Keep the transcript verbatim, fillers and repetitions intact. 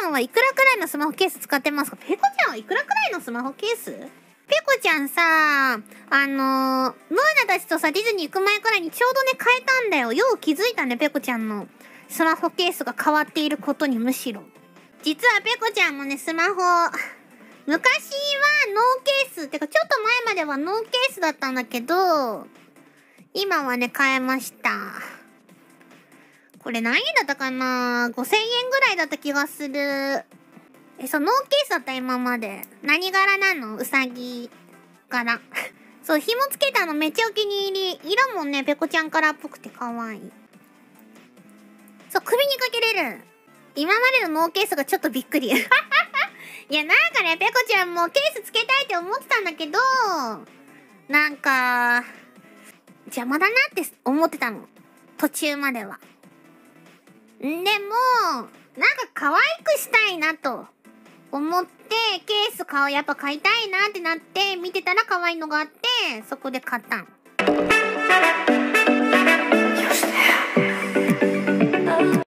ゃんはいくらくらいのスマホケース使ってますか？ペコちゃんはいくらくらいのスマホケース？ペコちゃんさ、あのー、ノーナたちとさ、ディズニー行く前くらいにちょうどね、変えたんだよ。よう気づいたね、ペコちゃんのスマホケースが変わっていることにむしろ。実はペコちゃんもね、スマホ、昔はノーケース、ってかちょっと前まではノーケースだったんだけど、今はね、変えました。これ何円だったかな ?ごせん 円ぐらいだった気がする。え、そう、ノーケースだった今まで。何柄なの？うさぎ柄。そう、紐つけたのめっちゃお気に入り。色もね、ペコちゃんカラーっぽくて可愛い。そう、首にかけれる。今までのノーケースがちょっとびっくり。いや、なんかね、ペコちゃんもケースつけたいって思ってたんだけど、なんか、邪魔だなって思ってたの。途中までは。んでも、なんか可愛くしたいなと思って、ケース買う、やっぱ買いたいなってなって、見てたら可愛いのがあって、そこで買ったん。